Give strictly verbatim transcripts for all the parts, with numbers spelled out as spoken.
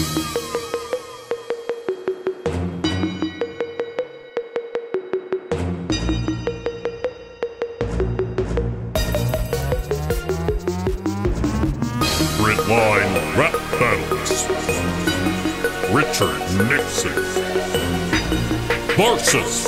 Line Rap Battles. Richard Nixon versus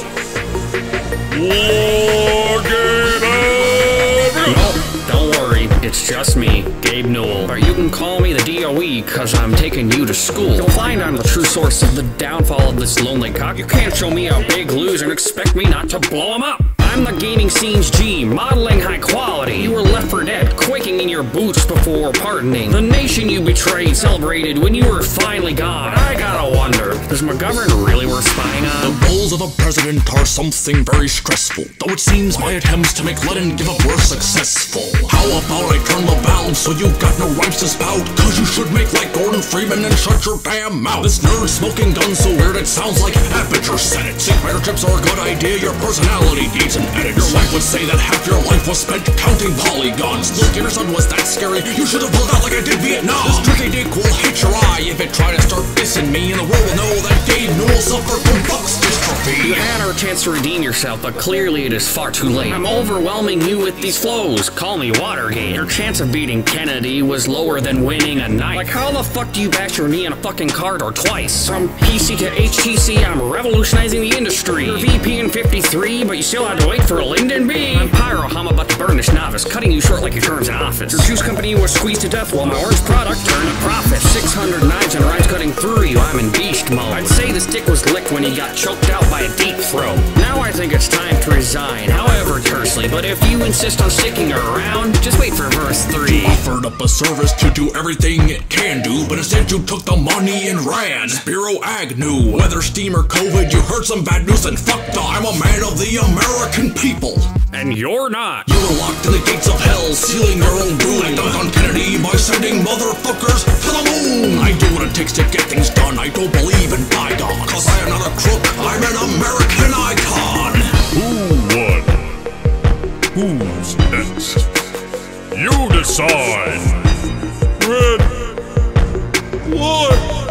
Wargator. No, don't worry, it's just me, Gabe Newell. Or you can call me the D O E, cause I'm taking you to school. You'll find I'm the true source of the downfall of this lonely cock. You can't show me a big loser and expect me not to blow him up. I'm the gaming scene's G, modeling high quality. You were left for dead, quaking in your boots before pardoning. The nation you betrayed celebrated when you were finally gone. I gotta wonder, is McGovern really worth spying on? The goals of a president are something very stressful, though it seems my attempts to make Lenin give up were successful. How about I turn the valve so you got no rhymes to spout? Cause you should make like Gordon Freeman and shut your damn mouth. This nerd smoking gun so weird it sounds like Aperture said it. Think microchips are a good idea, your personality needs an edit. Your wife would say that half your life was spent counting polygons. Look, your son was that scary, you should have pulled out like I did Vietnam. This tricky dick will hit your eye if it try to start dissing me, and the world will know that Gabe Newell suffered from Buck's dystrophy. You had our chance to redeem yourself, but clearly it is far too late. I'm overwhelming you with these flows, call me Watergate. Your chance of beating Kennedy was lower than winning a night. Like how the fuck do you bash your knee on a fucking card or twice? From P C to H T C, I'm revolutionizing the industry. You're V P in fifty-three, but you still had to wait for a Lyndon B. I'm Pyro, I'm about to burn this novice, cutting you short like your terms in office. Your juice company was squeezed to death while my worst product turned a profit. six hundred knives and rhymes cutting through you, I'm in beast mode. I'd say this dick was licked when he got choked out by a deep throat. Now I think it's time to resign, however tersely, but if you insist on sticking around, just wait for verse three. You offered up a service to do everything it can do, but instead you took the money and ran. Spiro Agnew, whether steam or COVID, you heard some bad news and fucked off. I'm a man of the American people. And you're not. You were locked in the gates of hell, sealing your own doom. I dunked on Kennedy by sending motherfuckers to the moon. I do what it takes to get things done. I don't believe in bygones, cause I am not a crook, I'm an American icon. Who won? Who's next? You decide. Red. What?